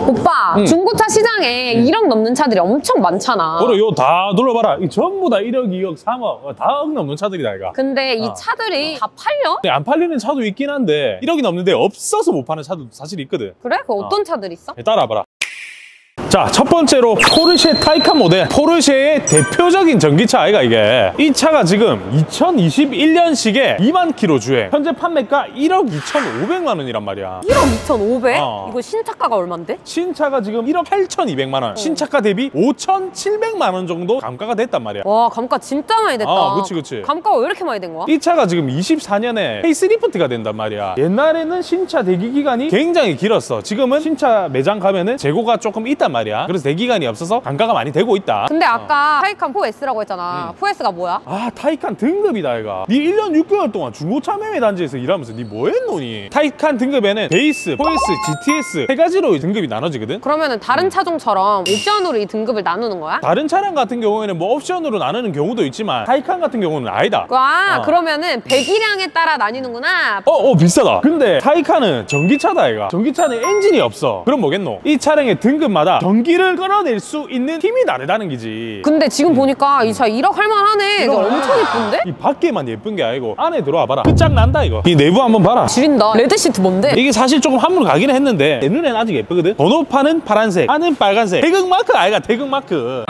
오빠 중고차 시장에 1억 넘는 차들이 엄청 많잖아. 그래 요 다 눌러봐라. 이 전부 다 1억, 2억, 3억 다 억 넘는 차들이다 이거. 근데 이 차들이 다 팔려? 근데 안 팔리는 차도 있긴 한데 1억이 넘는데 없어서 못 파는 차도 사실 있거든. 그래? 그 어떤 차들 있어? 따라와봐라. 자, 첫 번째로 포르쉐 타이칸 모델. 포르쉐의 대표적인 전기차 아이가 이게. 이 차가 지금 2021년식에 2만 킬로 주행. 현재 판매가 1억 2,500만 원이란 말이야. 1억 2,500? 이거 신차가가 얼만데? 신차가 지금 1억 8,200만 원. 신차가 대비 5,700만 원 정도 감가가 됐단 말이야. 와, 감가 진짜 많이 됐다. 그치. 감가가 왜 이렇게 많이 된 거야? 이 차가 지금 24년에 페이스리프트가 된단 말이야. 옛날에는 신차 대기 기간이 굉장히 길었어. 지금은 신차 매장 가면은 재고가 조금 있단 말이야. 그래서 대기간이 없어서 감가가 많이 되고 있다. 근데 아까 타이칸 4S라고 했잖아. 4S가 뭐야? 아, 타이칸 등급이다 이거. 니 1년 6개월 동안 중고차 매매 단지에서 일하면서 니 뭐 했노니? 타이칸 등급에는 베이스, 4S, GTS 세 가지로 등급이 나눠지거든. 그러면은 다른 차종처럼 옵션으로 이 등급을 나누는 거야? 다른 차량 같은 경우에는 뭐 옵션으로 나누는 경우도 있지만 타이칸 같은 경우는 아니다. 그러면은 배기량에 따라 나뉘는구나. 비싸다. 근데 타이칸은 전기차다 이거. 전기차는 엔진이 없어. 그럼 뭐겠노? 이 차량의 등급마다 전기를 끌어낼 수 있는 힘이 다르다는 기지. 근데 지금 보니까 이 차 1억 할만하네. 이거 엄청 예쁜데? 이 밖에만 예쁜 게 아니고 안에 들어와 봐라. 끝장난다 이거. 이 내부 한번 봐라. 지린다. 레드 시트 뭔데? 이게 사실 조금 한물 가긴 했는데 내 눈에는 아직 예쁘거든. 번호판은 파란색, 안은 빨간색. 태극마크 아이가 태극마크.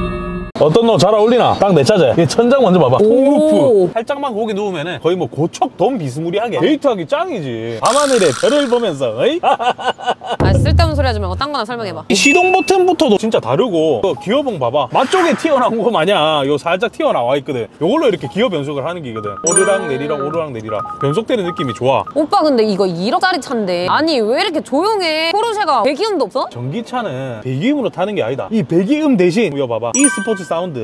어떤 너 잘 어울리나? 딱 내 차제. 얘 천장 먼저 봐봐. 통루프. 살짝만 고개 누우면은 거의 뭐 고척 돔 비스무리하게 데이트하기 짱이지. 밤하늘에 별을 보면서. 어이? 쓸데없는 소리 하지 말고 딴 거나 설명해봐. 이 시동 버튼부터도 진짜 다르고 기어봉 봐봐. 맛쪽에 튀어나온 거 마냥 요 살짝 튀어나와 있거든. 요걸로 이렇게 기어 변속을 하는 기거든. 오르락 내리락 오르락 내리락 변속되는 느낌이 좋아. 오빠 근데 이거 1억짜리 차인데 아니 왜 이렇게 조용해? 포르쉐가 배기음도 없어? 전기차는 배기음으로 타는 게 아니다. 이 배기음 대신 이거 봐봐. 이 스포츠 사운드.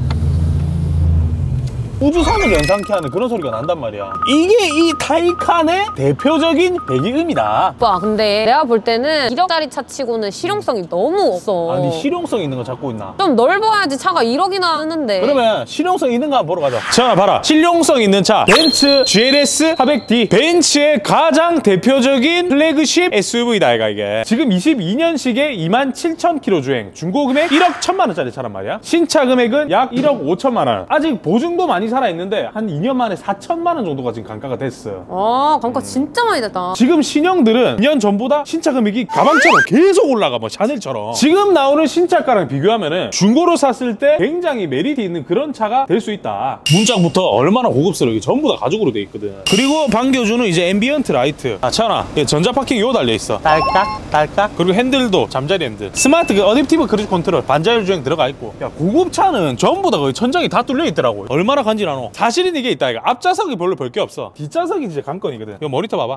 우주선을 연상케 하는 그런 소리가 난단 말이야. 이게 이 타이칸의 대표적인 배기음이다. 오빠 근데 내가 볼 때는 1억짜리 차 치고는 실용성이 너무 없어. 아니 실용성 있는 거 찾고 있나? 좀 넓어야지 차가 1억이나 하는데. 그러면 실용성 있는 거 한번 보러 가자. 자 봐라. 실용성 있는 차 벤츠 GLS 400D. 벤츠의 가장 대표적인 플래그십 SUV다 이게. 지금 22년식에 27,000km 주행. 중고 금액 1억 1,000만 원짜리 차란 말이야. 신차 금액은 약 1억 5천만 원. 아직 보증도 많이 살아있는데 한 2년 만에 4천만 원 정도가 지금 감가가 됐어. 감가 진짜 많이 됐다. 지금 신형들은 2년 전보다 신차 금액이 가방처럼 계속 올라가. 뭐 샤넬처럼. 지금 나오는 신차가랑 비교하면은 중고로 샀을 때 굉장히 메리트 있는 그런 차가 될 수 있다. 문짝부터 얼마나 고급스러워. 전부 다 가죽으로 돼 있거든. 그리고 반겨주는 이제 앰비언트 라이트. 차나 전자파킹 요 달려있어. 딸깍 딸깍. 그리고 핸들도 잠자리 핸들. 스마트 어댑티브 크루즈 컨트롤 반자율 주행 들어가 있고. 야 고급차는 전부 다 거의 천장이 다 뚫려 있더라고. 얼마나 간지나노. 사실은 이게 있다 이거. 앞좌석이 별로 볼 게 없어. 뒷좌석이 진짜 관건이거든. 이거 모니터 봐봐.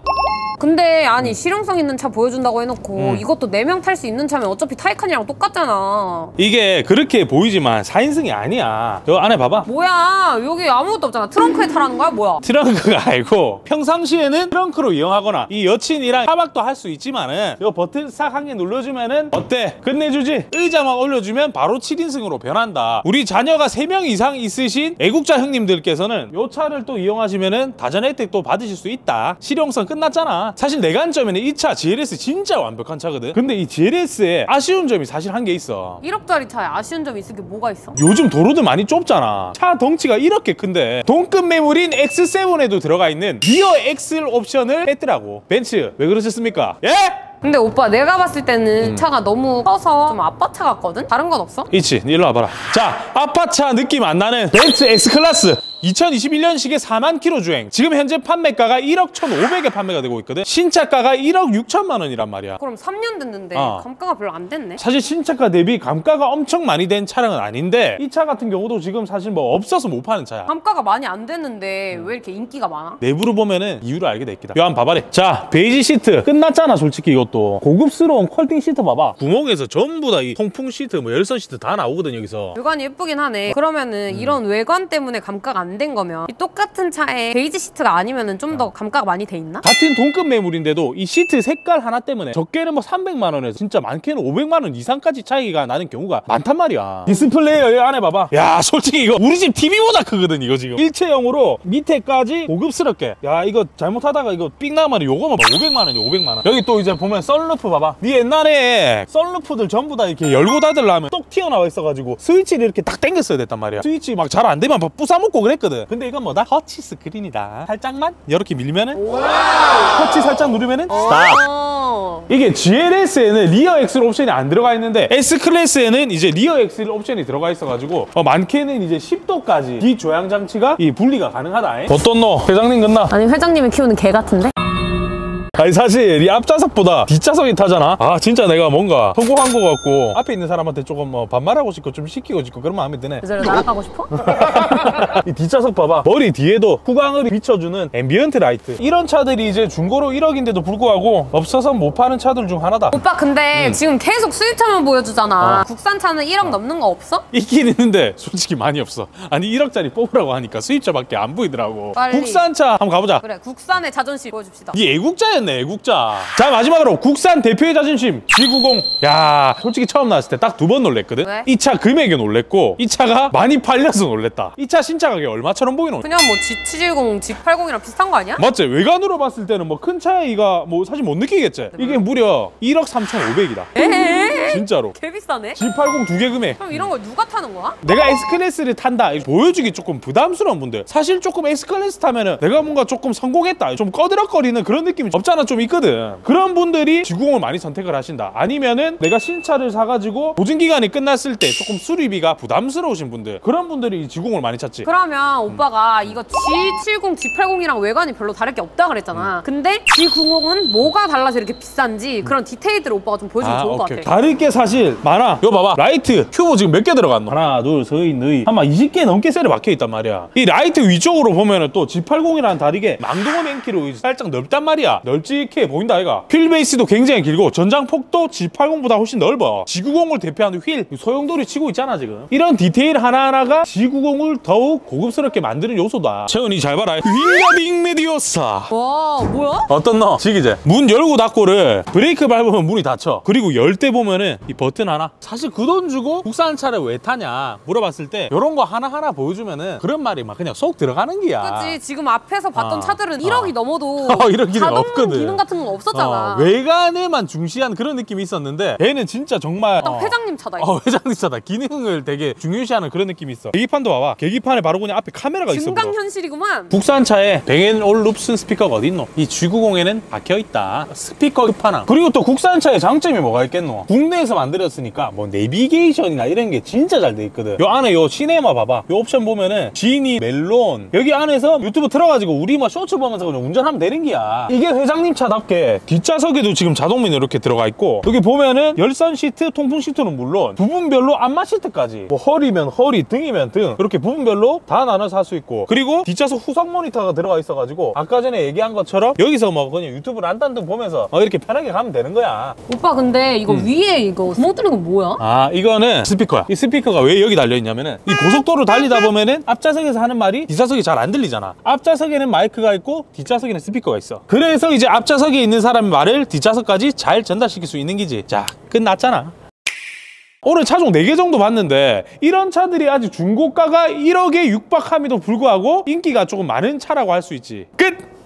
근데 아니 실용성 있는 차 보여준다고 해놓고 이것도 4명 탈 수 있는 차면 어차피 타이칸이랑 똑같잖아. 이게 그렇게 보이지만 4인승이 아니야. 저 안에 봐봐. 뭐야 여기 아무것도 없잖아. 트렁크에 타라는 거야 뭐야? 트렁크가 아니고 평상시에는 트렁크로 이용하거나 이 여친이랑 타박도 할 수 있지만은 이 버튼 싹 한 개 눌러주면은 어때? 끝내주지? 의자만 올려주면 바로 7인승으로 변한다. 우리 자녀가 3명 이상 있으신 애국자 형님들께서는 이 차를 또 이용하시면은 다전 혜택 또 받으실 수 있다. 실용성 끝났잖아. 사실 내 관점에는 이 차 GLS 진짜 완벽한 차거든. 근데 이 GLS에 아쉬운 점이 사실 한 개 있어. 1억짜리 차에 아쉬운 점이 있을 게 뭐가 있어? 요즘 도로들 많이 좁잖아. 차 덩치가 이렇게 큰데 동급 매물인 X7에도 들어가 있는 리어 엑셀 옵션을 뺐더라고. 벤츠 왜 그러셨습니까? 예? 근데 오빠 내가 봤을 때는 차가 너무 커서 좀 아빠차 같거든? 다른 건 없어? 있지. 일로 와봐라. 자, 아빠차 느낌 안 나는 벤츠 X클래스 2021년식에 4만 킬로 주행. 지금 현재 판매가가 1억 1,500에 판매가 되고 있거든. 신차가가 1억 6천만 원이란 말이야. 그럼 3년 됐는데 감가가 별로 안 됐네. 사실 신차가 대비 감가가 엄청 많이 된 차량은 아닌데 이 차 같은 경우도 지금 사실 뭐 없어서 못 파는 차야. 감가가 많이 안 됐는데 왜 이렇게 인기가 많아? 내부로 보면은 이유를 알게 됐기다. 요 한번 봐봐래. 자, 베이지 시트 끝났잖아 솔직히. 이것도 고급스러운 컬팅 시트 봐봐. 구멍에서 전부 다 이 통풍 시트 뭐 열선 시트 다 나오거든 여기서. 외관이 예쁘긴 하네. 그러면은 이런 외관 때문에 감가가 안 안 된 거면 이 똑같은 차에 베이지 시트가 아니면은 좀 더 감가가 많이 돼 있나? 같은 동급 매물인데도 이 시트 색깔 하나 때문에 적게는 뭐 300만 원에서 진짜 많게는 500만 원 이상까지 차이가 나는 경우가 많단 말이야. 디스플레이 여기 안에 봐봐. 야 솔직히 이거 우리 집 TV보다 크거든 이거 지금. 일체형으로 밑에까지 고급스럽게. 야 이거 잘못하다가 이거 삑 나면 요거만 봐. 500만 원이야 500만 원. 여기 또 이제 보면 썬루프 봐봐. 네 옛날에 썬루프들 전부 다 이렇게 열고 닫으려면 똑 튀어나와 있어가지고 스위치를 이렇게 딱 당겼어야 됐단 말이야. 스위치 막 잘 안 되면 부숴먹고 그랬거든. 근데 이건 뭐다? 터치 스크린이다. 살짝만 이렇게 밀면은 터치 살짝 누르면은 스탑. 이게 GLS에는 리어 엑셀 옵션이 안 들어가 있는데 S클래스에는 이제 리어 엑셀 옵션이 들어가 있어가지고 많게는 이제 10도까지 비조향 장치가 이 분리가 가능하다. 어떤 너 회장님 끝나? 아니 회장님이 키우는 개 같은데? 아니 사실 이 앞좌석보다 뒷좌석이 타잖아. 아 진짜 내가 뭔가 성공한 거 같고 앞에 있는 사람한테 조금 뭐 반말하고 싶고 좀 시키고 싶고 그런 마음이 드네. 그대로 날아가고 싶어? 이 뒷좌석 봐봐. 머리 뒤에도 후광을 비춰주는 앰비언트 라이트. 이런 차들이 이제 중고로 1억인데도 불구하고 없어서 못 파는 차들 중 하나다. 오빠 근데 지금 계속 수입차만 보여주잖아. 국산차는 1억 넘는 거 없어? 있긴 있는데 솔직히 많이 없어. 아니 1억짜리 뽑으라고 하니까 수입차밖에 안 보이더라고. 빨리. 국산차 한번 가보자. 그래 국산의 자존심 보여줍시다. 이 애국자였네 애국자. 자 마지막으로 국산 대표의 자존심 G90. 야 솔직히 처음 나왔을 때 딱 두 번 놀랬거든. 왜? 이 차 금액에 놀랬고 이 차가 많이 팔려서 놀랬다. 이 차 신차 가격 얼마처럼 보이노? 그냥 뭐 G70, G80이랑 비슷한 거 아니야? 맞지? 외관으로 봤을 때는 뭐 큰 차이가 뭐 사실 못 느끼겠지? 이게 무려 1억 3,500이다. 에헤이 진짜로. 개 비싸네? G80 두 개 금액. 그럼 이런 걸 누가 타는 거야? 내가 S클래스를 탄다 보여주기 조금 부담스러운 분들, 사실 조금 S클래스 타면은 내가 뭔가 조금 성공했다 좀 꺼드럭거리는 그런 느낌이 없잖아 좀 있거든. 그런 분들이 G90을 많이 선택을 하신다. 아니면은 내가 신차를 사가지고 보증기간이 끝났을 때 조금 수리비가 부담스러우신 분들, 그런 분들이 이 G90을 많이 찾지. 그러면 오빠가 이거 G70, G80이랑 외관이 별로 다를 게 없다 그랬잖아. 근데 G90은 뭐가 달라서 이렇게 비싼지 그런 디테일들을 오빠가 좀 보여주면 좋을 것 같아. 다를 게 사실 많아. 이거 봐봐. 라이트 큐브 지금 몇 개 들어갔노? 하나 둘 서이 너희 아마 20개 넘게 셀에 박혀있단 말이야. 이 라이트 위쪽으로 보면은 또 G80이랑 다르게 망동어 맨키로 살짝 넓단 말이야. 널찍해 보인다 아이가. 휠 베이스도 굉장히 길고 전장폭도 G80보다 훨씬 넓어. G90을 대표하는 휠 소용돌이 치고 있잖아 지금. 이런 디테일 하나하나가 G90을 더욱 고급스럽게 만드는 요소다. 채은이 잘 봐라. 윙가딩 메디오사. 와 뭐야? 어떤 너? 지기제. 문 열고 닫고를 브레이크 밟으면 문이 닫혀. 그리고 열 때 보면은 이 버튼 하나. 사실 그 돈 주고 국산차를 왜 타냐 물어봤을 때 이런 거 하나하나 보여주면은 그런 말이 막 그냥 쏙 들어가는 기야. 그치 지금 앞에서 봤던 차들은 1억이 넘어도 1억 기능 자동 없거든. 기능 같은 건 없었잖아. 외관에만 중시한 그런 느낌이 있었는데 얘는 진짜 정말 딱 회장님 차다 이거. 회장님 차다. 기능을 되게 중요시하는 그런 느낌이 있어. 계기판도 봐봐. 계기판에 바로 그냥 앞에 카메라가 있어. 증강 현실이구만. 국산차에 뱅앤올룹슨 스피커가 어디 있노? 이 G90에는 박혀있다. 스피커 끝판왕. 그리고 또 국산차의 장점이 뭐가 있겠노? 국내에서 만들었으니까 뭐 내비게이션이나 이런 게 진짜 잘 돼 있거든. 요 안에 요 시네마 봐봐. 요 옵션 보면은 지니, 멜론 여기 안에서 유튜브 틀어가지고 우리 뭐 쇼츠 보면서 그냥 운전하면 되는 기야. 이게 회장님 차답게 뒷좌석에도 지금 자동면이 이렇게 들어가 있고 여기 보면은 열선 시트, 통풍 시트는 물론 부분별로 안마 시트까지 뭐 허리면 허리, 등이면 등 이렇게 부분별로 다 나눠서 할 수 있고, 그리고 뒷좌석 후석 모니터가 들어가 있어가지고 아까 전에 얘기한 것처럼 여기서 뭐 그냥 유튜브를 안단등 보면서 이렇게 편하게 가면 되는 거야. 오빠 근데 이거 위에 이거 구멍 뚫린 건 뭐야? 아 이거는 스피커야. 이 스피커가 왜 여기 달려있냐면은 이 고속도로 달리다 보면은 앞좌석에서 하는 말이 뒷좌석이 잘 안 들리잖아. 앞좌석에는 마이크가 있고 뒷좌석에는 스피커가 있어. 그래서 이제 앞좌석에 있는 사람의 말을 뒷좌석까지 잘 전달시킬 수 있는 기지. 자 끝났잖아. 오늘 차종 4개 정도 봤는데 이런 차들이 아직 중고가가 1억에 육박함에도 불구하고 인기가 조금 많은 차라고 할 수 있지. 끝!